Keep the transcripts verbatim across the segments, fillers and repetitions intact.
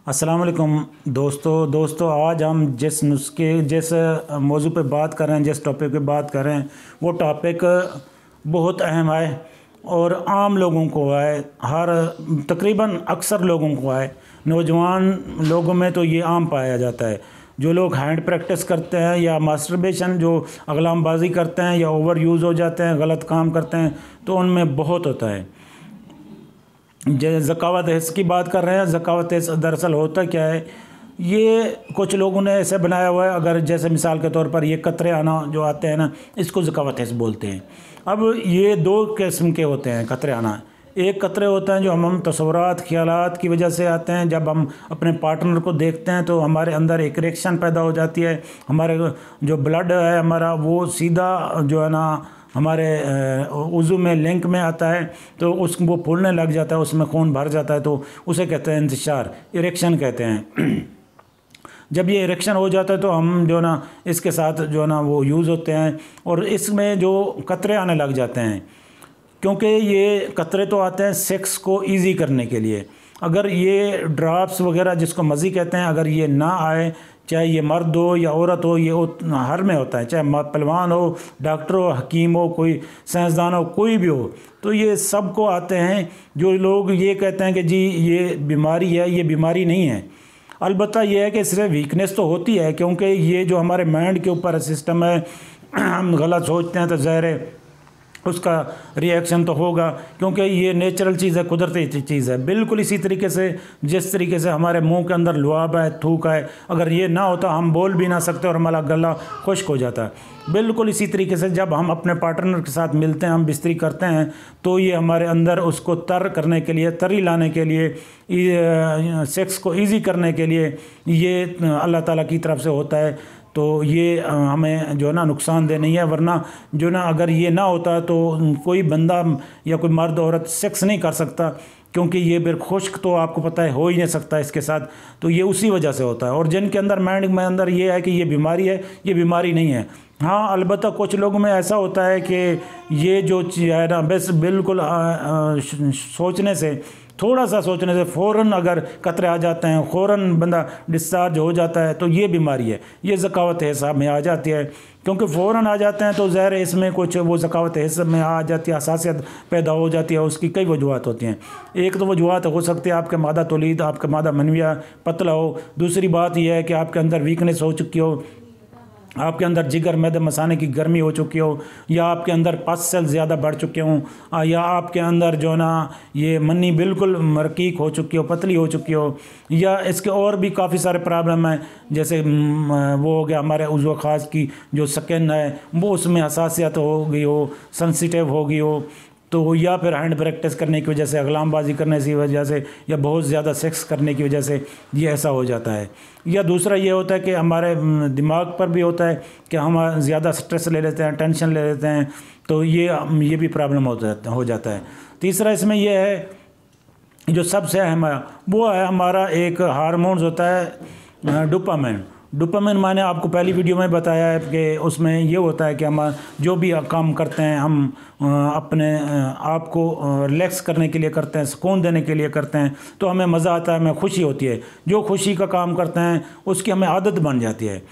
السلام علیکم دوستو دوستو آج ہم جس نسخے جس موضوع پہ بات کر رہے ہیں جس ٹاپک پہ بات کر رہے ہیں وہ ٹاپک بہت اہم ہے اور عام لوگوں کو ہے، ہر تقریباً اکثر لوگوں کو ہے۔ نوجوان لوگوں میں تو یہ عام پایا جاتا ہے۔ جو لوگ ہینڈ پریکٹس کرتے ہیں یا ماسٹربیشن جو اغلام بازی کرتے ہیں یا اوور یوز ہو جاتے ہیں، غلط کام کرتے ہیں، تو ان میں بہت ہوتا ہے۔ ذکاوت حس کی بات کر رہے ہیں۔ ذکاوت حس دراصل ہوتا کیا ہے، یہ کچھ لوگوں نے ایسے بنایا ہوا ہے، اگر جیسے مثال کے طور پر یہ قطرے آنا جو آتے ہیں نا، اس کو ذکاوت حس بولتے ہیں۔ اب یہ دو قسم کے ہوتے ہیں قطرے آنا۔ ایک قطرے ہوتے ہیں جو ہم ہم تصورات خیالات کی وجہ سے آتے ہیں، جب ہم اپنے پارٹنر کو دیکھتے ہیں تو ہمارے اندر ایک ریئیکشن پیدا ہو جاتی ہے، ہمارے جو بلڈ ہے ہمارا وہ سیدھا جو ہے نا ہمارے عضو میں لنک میں آتا ہے، تو اس وہ پھولنے لگ جاتا ہے، اس میں خون بھر جاتا ہے، تو اسے کہتے ہیں انتشار، اریکشن کہتے ہیں۔ جب یہ اریکشن ہو جاتا ہے تو ہم جو نا اس کے ساتھ جو نا وہ یوز ہوتے ہیں، اور اس میں جو قطرے آنے لگ جاتے ہیں، کیونکہ یہ قطرے تو آتے ہیں سیکس کو ایزی کرنے کے لیے۔ اگر یہ ڈراپس وغیرہ جس کو مزی کہتے ہیں، اگر یہ نہ آئے، چاہے یہ مرد ہو یا عورت ہو، یہ ہر میں ہوتا ہے، چاہے پہلوان ہو، ڈاکٹر ہو، حکیم ہو، کوئی سائنسدان ہو، کوئی بھی ہو، تو یہ سب کو آتے ہیں۔ جو لوگ یہ کہتے ہیں کہ جی یہ بیماری ہے، یہ بیماری نہیں ہے۔ البتہ یہ ہے کہ صرف ویکنیس تو ہوتی ہے، کیونکہ یہ جو ہمارے مائنڈ کے اوپر سسٹم ہے، ہم غلط سوچتے ہیں تو ظاہر ہے اس کا ری ایکشن تو ہوگا، کیونکہ یہ نیچرل چیز ہے، قدرتی چیز ہے۔ بالکل اسی طریقے سے جس طریقے سے ہمارے منہ کے اندر لعاب ہے، تھوک ہے، اگر یہ نہ ہوتا ہم بول بھی نہ سکتے اور ہمارا گلا خشک ہو جاتا ہے۔ بالکل اسی طریقے سے جب ہم اپنے پارٹنر کے ساتھ ملتے ہیں، ہم بستری کرتے ہیں، تو یہ ہمارے اندر اس کو تر کرنے کے لیے، تری لانے کے لیے، سیکس کو ایزی کرنے کے لیے یہ اللہ تعالیٰ کی طرف سے ہوتا ہے۔ تو یہ ہمیں جو ہے نا نقصان دہ نہیں ہے، ورنہ جو نا اگر یہ نہ ہوتا تو کوئی بندہ یا کوئی مرد عورت سیکس نہیں کر سکتا، کیونکہ یہ پھر خشک تو آپ کو پتہ ہے ہو ہی نہیں سکتا اس کے ساتھ، تو یہ اسی وجہ سے ہوتا ہے۔ اور جن کے اندر مائنڈ میں اندر یہ ہے کہ یہ بیماری ہے، یہ بیماری نہیں ہے۔ ہاں البتہ کچھ لوگوں میں ایسا ہوتا ہے کہ یہ جو ہے نا بس بالکل سوچنے سے، تھوڑا سا سوچنے سے فوراً اگر قطرے آ جاتے ہیں، فوراً بندہ ڈسچارج ہو جاتا ہے، تو یہ بیماری ہے، یہ ذکاوت حساب میں آ جاتی ہے۔ کیونکہ فوراً آ جاتے ہیں تو ظاہر ہے اس میں کچھ وہ ذکاوت حساب میں آ جاتی ہے، حساسیت پیدا ہو جاتی ہے۔ اس کی کئی وجوہات ہوتی ہیں۔ ایک تو وجوہات ہو سکتی ہے آپ کے مادہ تولید، آپ کا مادہ منویہ پتلا ہو۔ دوسری بات یہ ہے کہ آپ کے اندر ویکنیس ہو چکی ہو، آپ کے اندر جگر معدے مثانے کی گرمی ہو چکی ہو، یا آپ کے اندر پس سیل زیادہ بڑھ چکے ہوں، یا آپ کے اندر جو نا یہ منی بالکل مرقیق ہو چکی ہو، پتلی ہو چکی ہو، یا اس کے اور بھی کافی سارے پرابلم ہیں، جیسے وہ ہو گیا ہمارے عضو خاص کی جو سکن ہے وہ اس میں حساسیت ہو گئی ہو، سنسیٹیو ہو گئی ہو، تو یا پھر ہینڈ پریکٹس کرنے کی وجہ سے، اغلام بازی کرنے کی وجہ سے، یا بہت زیادہ سیکس کرنے کی وجہ سے یہ ایسا ہو جاتا ہے۔ یا دوسرا یہ ہوتا ہے کہ ہمارے دماغ پر بھی ہوتا ہے کہ ہم زیادہ سٹریس لے لیتے ہیں، ٹینشن لے لیتے ہیں، تو یہ یہ بھی پرابلم ہو جاتا ہے۔ تیسرا اس میں یہ ہے جو سب سے اہم ہے، وہ ہے ہمارا ایک ہارمونز ہوتا ہے ڈوپامین۔ ڈوپامین میں نے آپ کو پہلی ویڈیو میں بتایا ہے کہ اس میں یہ ہوتا ہے کہ ہم جو بھی کام کرتے ہیں ہم اپنے آپ کو ریلیکس کرنے کے لیے کرتے ہیں، سکون دینے کے لیے کرتے ہیں، تو ہمیں مزہ آتا ہے، ہمیں خوشی ہوتی ہے۔ جو خوشی کا کام کرتے ہیں اس کی ہمیں عادت بن جاتی ہے۔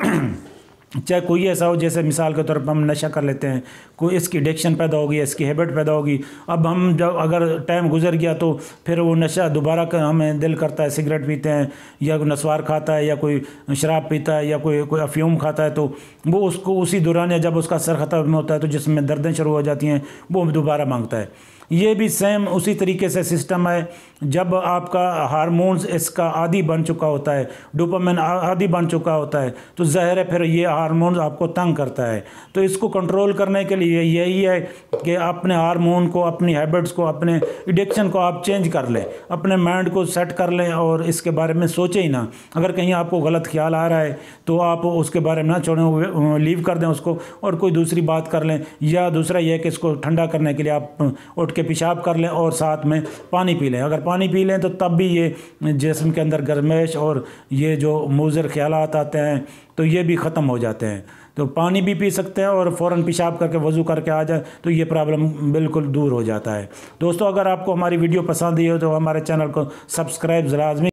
چاہے کوئی ایسا ہو، جیسے مثال کے طور پر ہم نشہ کر لیتے ہیں، کوئی اس کی ایڈکشن پیدا ہوگی، اس کی ہیبٹ پیدا ہوگی۔ اب ہم جب اگر ٹائم گزر گیا تو پھر وہ نشہ دوبارہ ہمیں دل کرتا ہے، سگریٹ پیتے ہیں یا کوئی نسوار کھاتا ہے یا کوئی شراب پیتا ہے یا کوئی کوئی افیوم کھاتا ہے، تو وہ اس کو اسی دوران جب اس کا اثر ختم ہوتا ہے تو جسم میں دردیں شروع ہو جاتی ہیں، وہ دوبارہ مانگتا ہے۔ یہ بھی سیم اسی طریقے سے سسٹم ہے۔ جب آپ کا ہارمونز اس کا عادی بن چکا ہوتا ہے، ڈوپامین عادی بن چکا ہوتا ہے، تو ظاہر ہے پھر یہ ہارمونز آپ کو تنگ کرتا ہے۔ تو اس کو کنٹرول کرنے کے لیے یہی ہے کہ اپنے ہارمون کو، اپنی ہیبٹس کو، اپنے ایڈکشن کو آپ چینج کر لیں، اپنے مائنڈ کو سیٹ کر لیں اور اس کے بارے میں سوچیں ہی نہ۔ اگر کہیں آپ کو غلط خیال آ رہا ہے تو آپ اس کے بارے میں نہ چھوڑیں، لیو کر دیں اس کو اور کوئی دوسری بات کر لیں۔ یا دوسرا یہ ہے کہ اس کو ٹھنڈا کرنے کے لیے آپ اٹھ کے پیشاب کر لیں اور ساتھ میں پانی پی لیں۔ اگر پانی پی لیں تو تب بھی یہ جسم کے اندر گرمائش اور یہ جو مضر خیالات آتے ہیں تو یہ بھی ختم ہو جاتے ہیں۔ تو پانی بھی پی سکتے ہیں اور فوراً پیشاب کر کے وضو کر کے آ جائے تو یہ پرابلم بالکل دور ہو جاتا ہے۔ دوستو اگر آپ کو ہماری ویڈیو پسند آئی ہو تو ہمارے چینل کو سبسکرائب لازمی